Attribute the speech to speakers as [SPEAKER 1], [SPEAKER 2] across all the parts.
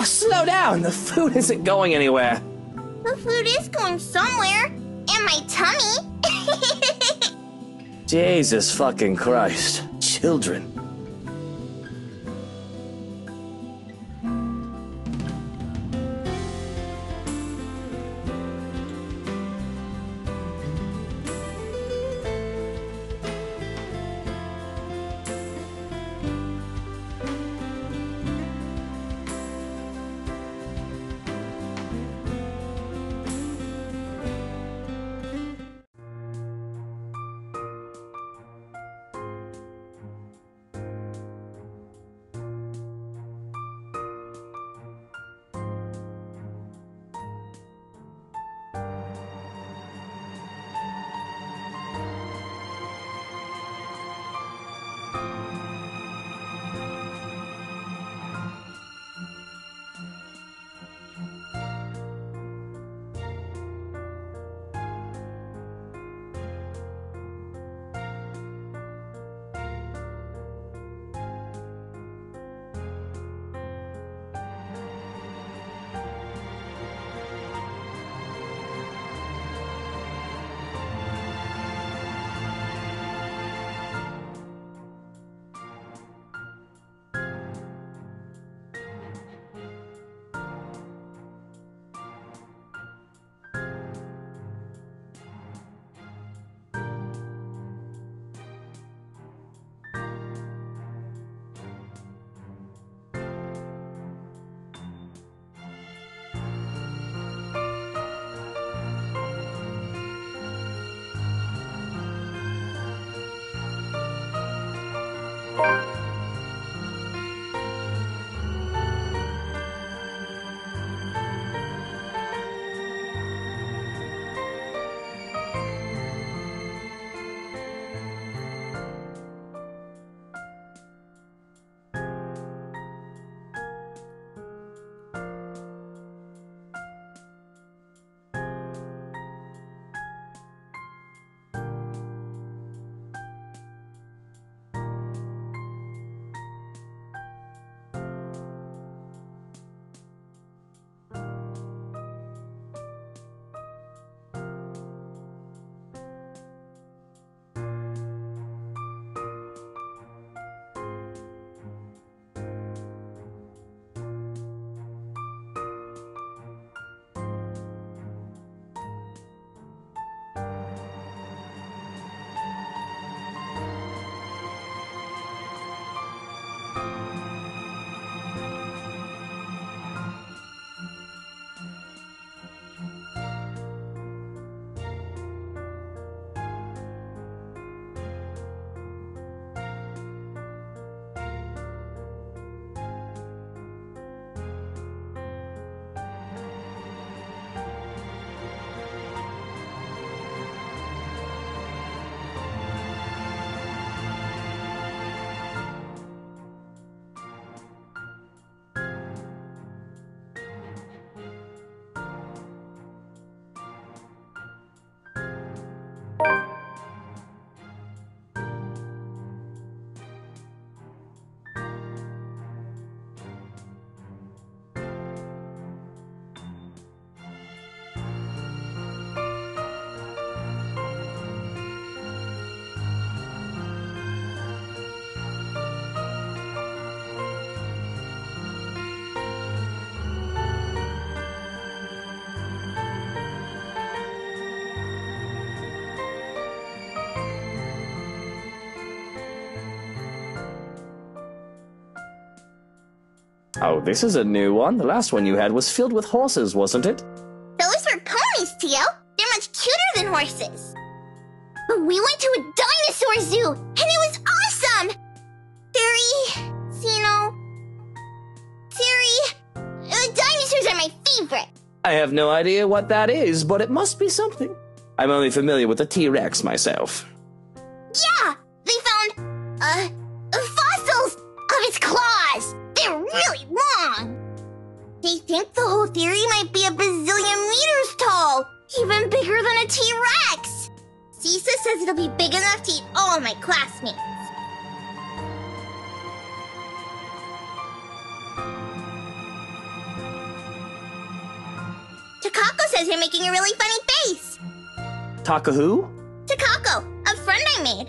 [SPEAKER 1] slow down. The food isn't going anywhere.
[SPEAKER 2] The food is going somewhere. In my tummy.
[SPEAKER 1] Jesus fucking Christ. Children. Oh, this is a new one. The last one you had was filled with horses, wasn't it?
[SPEAKER 2] Those were ponies, Tio. They're much cuter than horses. But we went to a dinosaur zoo, and it was awesome! Dinosaurs are my favorite.
[SPEAKER 1] I have no idea what that is, but it must be something. I'm only familiar with the T-Rex myself.
[SPEAKER 2] Yeah! They found, fossils of its claws! They're really long! They think the whole theory might be a bazillion meters tall! Even bigger than a T-Rex! Cisa says it'll be big enough to eat all my classmates. Takako says you're making a really funny face.
[SPEAKER 1] Taka who?
[SPEAKER 2] Takako, a friend I made.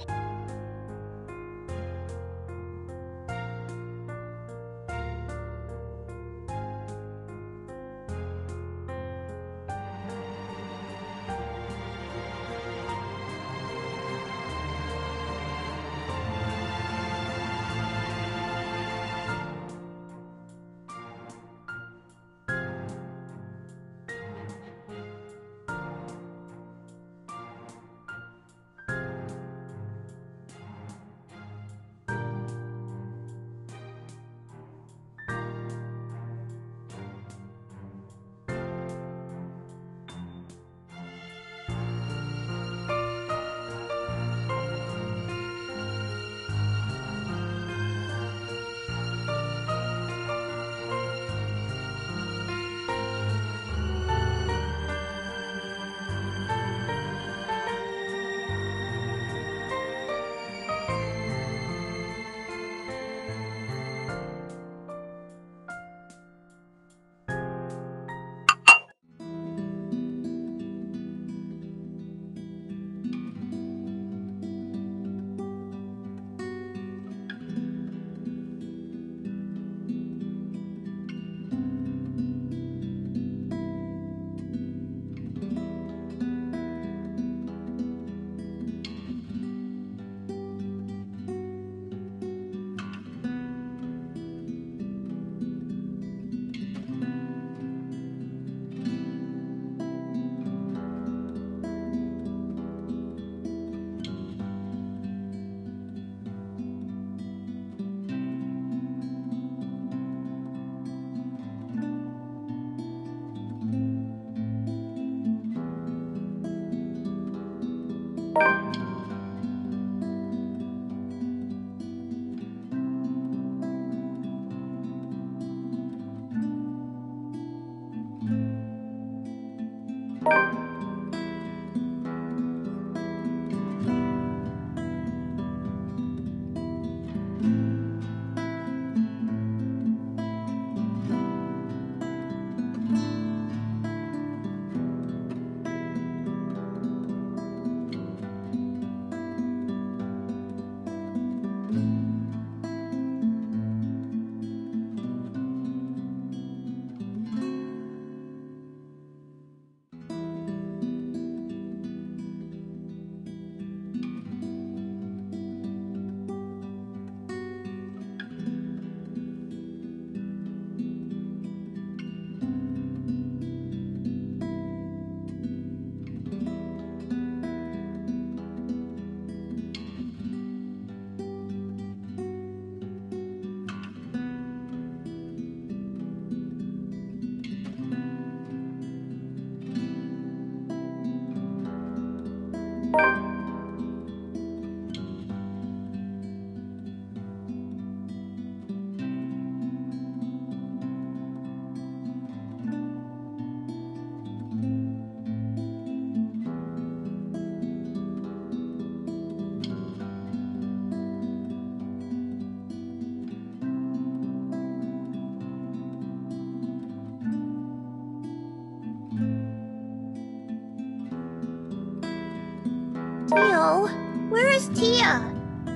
[SPEAKER 2] Tio, where is Tia?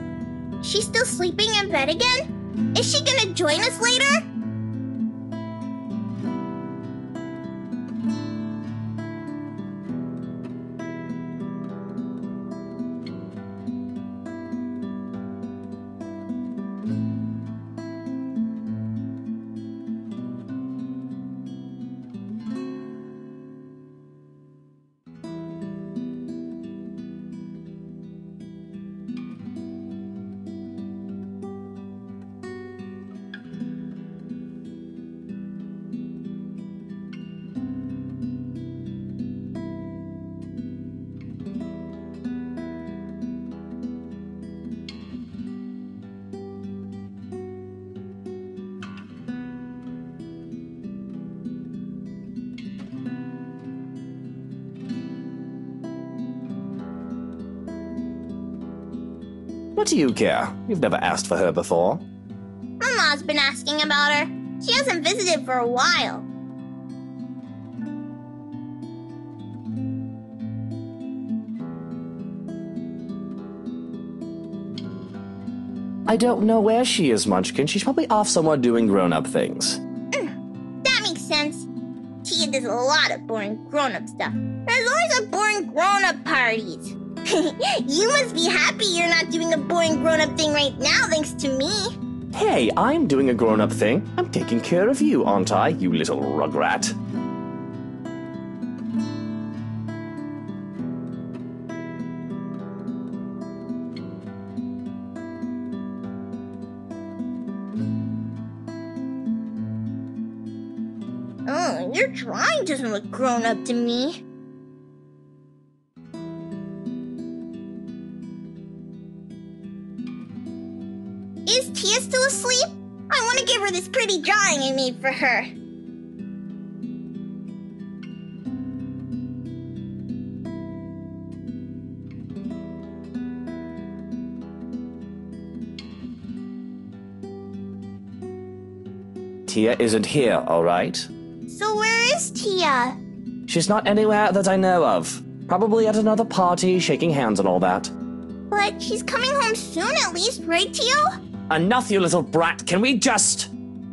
[SPEAKER 2] She's still sleeping in bed again? Is she gonna join us later?
[SPEAKER 1] What do you care? You've never asked for her before.
[SPEAKER 2] Mama's been asking about her. She hasn't visited for a while.
[SPEAKER 1] I don't know where she is, Munchkin. She's probably off somewhere doing grown-up things.
[SPEAKER 2] That makes sense. Tia does a lot of boring grown-up stuff. There's always a boring grown-up parties. You must be happy you're not doing a boring grown-up thing right now thanks to me.
[SPEAKER 1] Hey, I'm doing a grown-up thing. I'm taking care of you, aren't I, you little rugrat?
[SPEAKER 2] Oh, your drawing doesn't look grown-up to me. Is Tia still asleep? I want to give her this pretty drawing I made for her.
[SPEAKER 1] Tia isn't here, all right?
[SPEAKER 2] So where is Tia?
[SPEAKER 1] She's not anywhere that I know of. Probably at another party, shaking hands and all that.
[SPEAKER 2] But she's coming home soon at least, right, Tio?
[SPEAKER 1] Enough, you little brat. Can we just...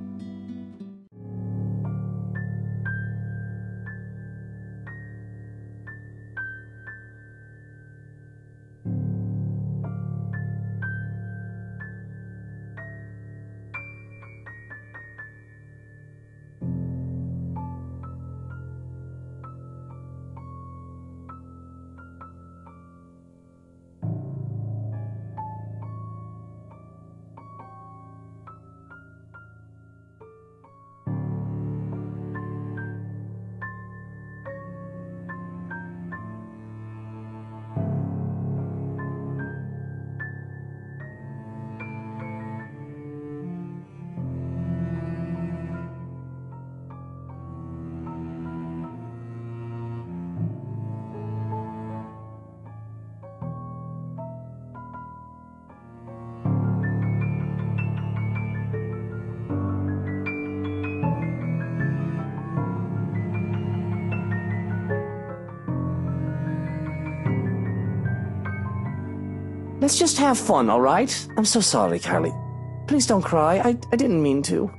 [SPEAKER 1] Let's just have fun, all right? I'm so sorry, Carly. Please don't cry. I didn't mean to.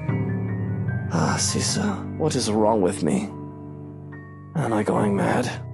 [SPEAKER 1] Sisa, what is wrong with me? Am I going mad?